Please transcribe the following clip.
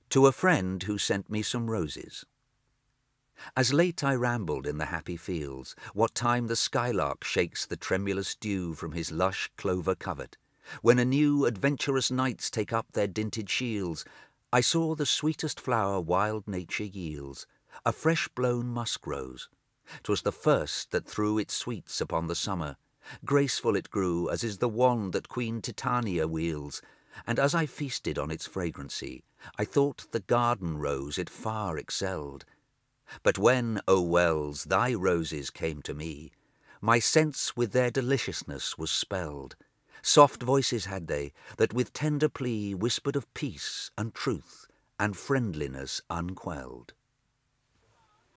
To a friend who sent me some roses. As late I rambled in the happy fields, what time the skylark shakes the tremulous dew from his lush clover covert, when anew adventurous knights take up their dinted shields, I saw the sweetest flower wild nature yields, a fresh-blown musk-rose. 'Twas the first that threw its sweets upon the summer. Graceful it grew, as is the wand that Queen Titania wields, and as I feasted on its fragrancy, I thought the garden rose it far excelled. But when, O Wells, thy roses came to me, my sense with their deliciousness was spelled. Soft voices had they, that with tender plea whispered of peace and truth and friendliness unquelled.